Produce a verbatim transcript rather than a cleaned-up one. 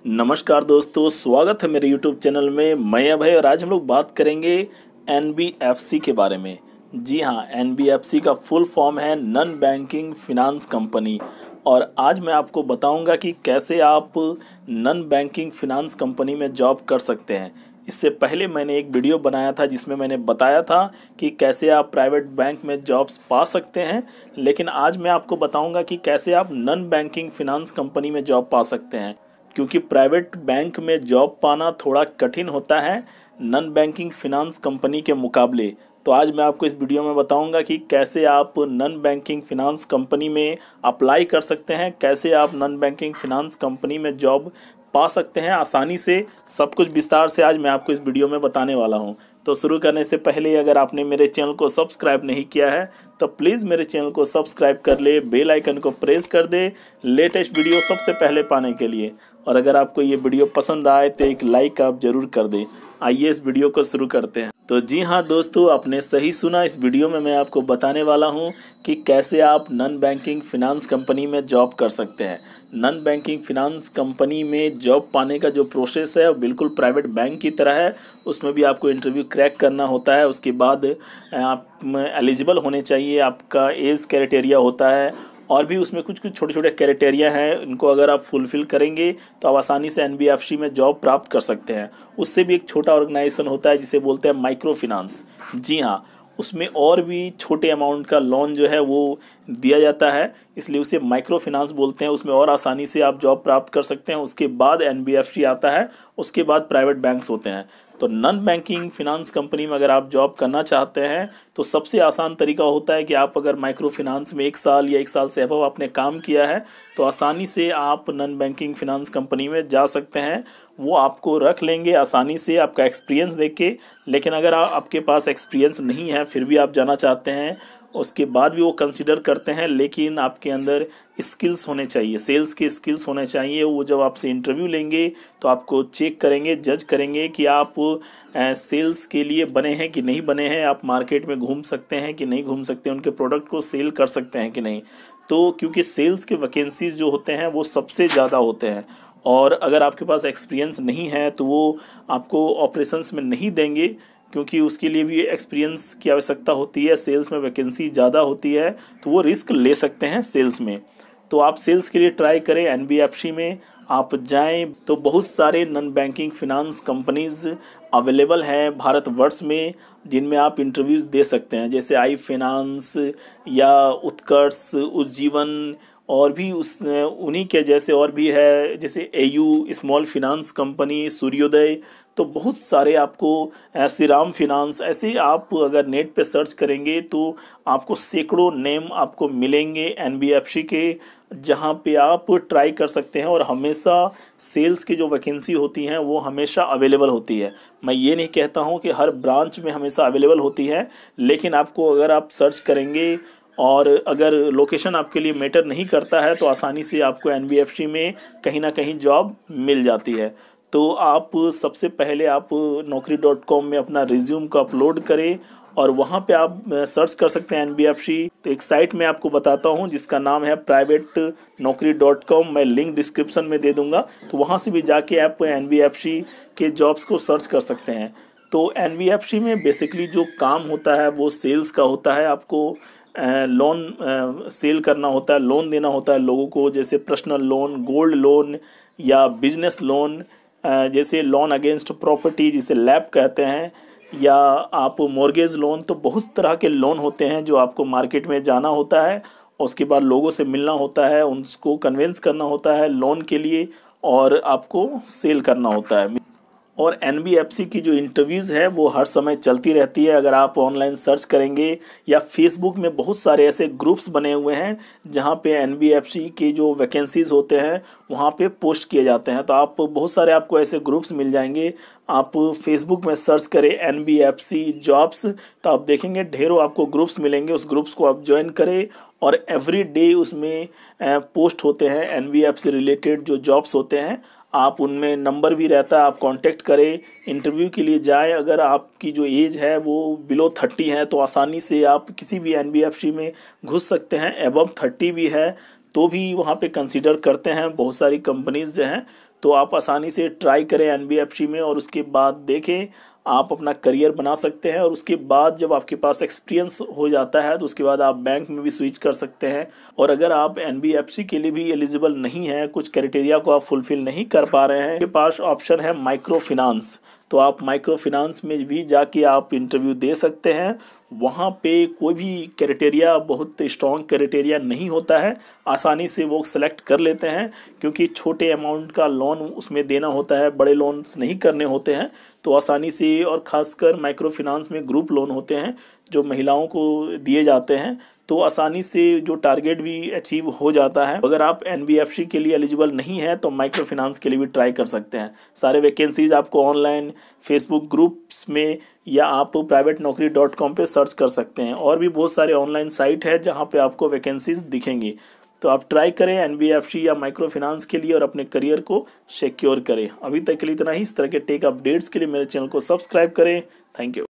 नमस्कार दोस्तों, स्वागत है मेरे यूट्यूब चैनल में। मैं अभय और आज हम लोग बात करेंगे एन बी एफ सी के बारे में। जी हाँ, एन बी एफ सी का फुल फॉर्म है नॉन बैंकिंग फिनांस कंपनी। और आज मैं आपको बताऊंगा कि कैसे आप नॉन बैंकिंग फिनांस कंपनी में जॉब कर सकते हैं। इससे पहले मैंने एक वीडियो बनाया था जिसमें मैंने बताया था कि कैसे आप प्राइवेट बैंक में जॉब्स पा सकते हैं, लेकिन आज मैं आपको बताऊंगा कि कैसे आप नॉन बैंकिंग फिनांस कंपनी में जॉब पा सकते हैं। क्योंकि प्राइवेट बैंक में जॉब पाना थोड़ा कठिन होता है नॉन बैंकिंग फिनांस कंपनी के मुकाबले। तो आज मैं आपको इस वीडियो में बताऊंगा कि कैसे आप नॉन बैंकिंग फिनांस कंपनी में अप्लाई कर सकते हैं, कैसे आप नॉन बैंकिंग फिनांस कंपनी में जॉब पा सकते हैं आसानी से। सब कुछ विस्तार से आज मैं आपको इस वीडियो में बताने वाला हूं। तो शुरू करने से पहले अगर आपने मेरे चैनल को सब्सक्राइब नहीं किया है तो प्लीज़ मेरे चैनल को सब्सक्राइब कर ले, बेल आइकन को प्रेस कर दे लेटेस्ट वीडियो सबसे पहले पाने के लिए। और अगर आपको ये वीडियो पसंद आए तो एक लाइक आप ज़रूर कर दें। आइए इस वीडियो को शुरू करते हैं। तो जी हाँ दोस्तों, आपने सही सुना। इस वीडियो में मैं आपको बताने वाला हूँ कि कैसे आप नॉन बैंकिंग फिनांस कंपनी में जॉब कर सकते हैं। नॉन बैंकिंग फिनांस कंपनी में जॉब पाने का जो प्रोसेस है वो बिल्कुल प्राइवेट बैंक की तरह है। उसमें भी आपको इंटरव्यू क्रैक करना होता है, उसके बाद आप एलिजिबल होने चाहिए, आपका एज क्राइटेरिया होता है, और भी उसमें कुछ कुछ छोटे छोटे क्राइटेरिया हैं। इनको अगर आप फुलफ़िल करेंगे तो आप आसानी से एन बी एफ सी में जॉब प्राप्त कर सकते हैं। उससे भी एक छोटा ऑर्गेनाइजेशन होता है जिसे बोलते हैं माइक्रो फिनांस। जी हाँ, उसमें और भी छोटे अमाउंट का लोन जो है वो दिया जाता है, इसलिए उसे माइक्रो फिनांस बोलते हैं। उसमें और आसानी से आप जॉब प्राप्त कर सकते हैं। उसके बाद एन बी एफ सी आता है, उसके बाद प्राइवेट बैंक्स होते हैं। तो नॉन बैंकिंग फिनांस कंपनी में अगर आप जॉब करना चाहते हैं तो सबसे आसान तरीका होता है कि आप अगर माइक्रो फिनांस में एक साल या एक साल से अबव आपने काम किया है तो आसानी से आप नॉन बैंकिंग फिनांस कंपनी में जा सकते हैं। वो आपको रख लेंगे आसानी से आपका एक्सपीरियंस देख के। लेकिन अगर आ, आपके पास एक्सपीरियंस नहीं है फिर भी आप जाना चाहते हैं, उसके बाद भी वो कंसिडर करते हैं, लेकिन आपके अंदर स्किल्स होने चाहिए, सेल्स के स्किल्स होने चाहिए। वो जब आपसे इंटरव्यू लेंगे तो आपको चेक करेंगे, जज करेंगे कि आप सेल्स के लिए बने हैं कि नहीं बने हैं, आप मार्केट में घूम सकते हैं कि नहीं घूम सकते, उनके प्रोडक्ट को सेल कर सकते हैं कि नहीं। तो क्योंकि सेल्स के वैकेंसीज जो होते हैं वो सबसे ज़्यादा होते हैं, और अगर आपके पास एक्सपीरियंस नहीं है तो वो आपको ऑपरेशंस में नहीं देंगे, क्योंकि उसके लिए भी एक्सपीरियंस की आवश्यकता होती है। सेल्स में वैकेंसी ज़्यादा होती है तो वो रिस्क ले सकते हैं सेल्स में। तो आप सेल्स के लिए ट्राई करें, एन बी एफ सी में आप जाएं तो बहुत सारे non banking finance companies available हैं भारतवर्ष में जिनमें आप इंटरव्यूज़ दे सकते हैं, जैसे आई फाइनेंस या उत्कर्ष, उज्जीवन, और भी उस उन्हीं के जैसे और भी है, जैसे A U small finance company, Suryoday. तो बहुत सारे आपको श्री राम फिनांस, ऐसे आप अगर नेट पे सर्च करेंगे तो आपको सैकड़ों नेम आपको मिलेंगे एन बी एफ सी के, जहाँ पे आप ट्राई कर सकते हैं। और हमेशा सेल्स की जो वैकेंसी होती हैं वो हमेशा अवेलेबल होती है। मैं ये नहीं कहता हूँ कि हर ब्रांच में हमेशा अवेलेबल होती है, लेकिन आपको अगर आप सर्च करेंगे और अगर लोकेशन आपके लिए मैटर नहीं करता है तो आसानी से आपको एन बी एफ सी में कहीं ना कहीं जॉब मिल जाती है। तो आप सबसे पहले आप नौकरी डॉट कॉम में अपना रिज्यूम को अपलोड करें और वहाँ पे आप सर्च कर सकते हैं एन बी एफ सी। तो एक साइट मैं आपको बताता हूँ जिसका नाम है प्राइवेट नौकरी डॉट कॉम, मैं लिंक डिस्क्रिप्शन में दे दूँगा। तो वहाँ से भी जाके आप एन बी एफ सी के जॉब्स को सर्च कर सकते हैं। तो एन बी एफ सी में बेसिकली जो काम होता है वो सेल्स का होता है। आपको लोन सेल करना होता है, लोन देना होता है लोगों को, जैसे पर्सनल लोन, गोल्ड लोन या बिजनेस लोन, जैसे लोन अगेंस्ट प्रॉपर्टी जिसे लैब कहते हैं, या आप मॉर्गेज लोन। तो बहुत तरह के लोन होते हैं जो आपको मार्केट में जाना होता है, उसके बाद लोगों से मिलना होता है, उनको कन्विंस करना होता है लोन के लिए, और आपको सेल करना होता है। और एन बी एफ सी की जो इंटरव्यूज़ है वो हर समय चलती रहती है। अगर आप ऑनलाइन सर्च करेंगे या फेसबुक में बहुत सारे ऐसे ग्रुप्स बने हुए हैं जहाँ पे एन बी एफ सी के जो वैकेंसीज़ होते हैं वहाँ पे पोस्ट किए जाते हैं। तो आप बहुत सारे आपको ऐसे ग्रुप्स मिल जाएंगे। आप फेसबुक में सर्च करें N B F C jobs, तो आप देखेंगे ढेरों आपको ग्रुप्स मिलेंगे। उस ग्रुप्स को आप ज्वाइन करें और एवरी डे उसमें पोस्ट होते हैं N B F C related जो जॉब्स होते हैं। आप उनमें नंबर भी रहता है, आप कांटेक्ट करें, इंटरव्यू के लिए जाएं। अगर आपकी जो एज है वो बिलो थर्टी है तो आसानी से आप किसी भी एन बी एफ सी में घुस सकते हैं। एबव थर्टी भी है तो भी वहाँ पे कंसीडर करते हैं बहुत सारी कंपनीज जो हैं। तो आप आसानी से ट्राई करें एन बी एफ सी में और उसके बाद देखें आप अपना करियर बना सकते हैं। और उसके बाद जब आपके पास एक्सपीरियंस हो जाता है तो उसके बाद आप बैंक में भी स्विच कर सकते हैं। और अगर आप एन बी एफ सी के लिए भी एलिजिबल नहीं है, कुछ क्राइटेरिया को आप फुलफिल नहीं कर पा रहे हैं, आपके पास ऑप्शन है माइक्रो फिनांस। तो आप माइक्रो फिनांस में भी जाके आप इंटरव्यू दे सकते हैं। वहाँ पे कोई भी क्राइटेरिया, बहुत स्ट्रॉन्ग क्राइटेरिया नहीं होता है, आसानी से वो सेलेक्ट कर लेते हैं क्योंकि छोटे अमाउंट का लोन उसमें देना होता है, बड़े लोन्स नहीं करने होते हैं। तो आसानी से, और ख़ासकर माइक्रो फिनांस में ग्रुप लोन होते हैं जो महिलाओं को दिए जाते हैं, तो आसानी से जो टारगेट भी अचीव हो जाता है। अगर आप एन बी एफ सी के लिए एलिजिबल नहीं है तो माइक्रो फिनांस के लिए भी ट्राई कर सकते हैं। सारे वैकेंसीज आपको ऑनलाइन फेसबुक ग्रुप्स में या आप प्राइवेट नौकरी डॉट कॉम पर सर्च कर सकते हैं। और भी बहुत सारे ऑनलाइन साइट है जहाँ पे आपको वैकेंसीज दिखेंगी। तो आप ट्राई करें एन बी एफ सी या माइक्रो फिनांस के लिए और अपने करियर को सिक्योर करें। अभी तक के लिए इतना ही। इस तरह के टेक अपडेट्स के लिए मेरे चैनल को सब्सक्राइब करें। Thank you.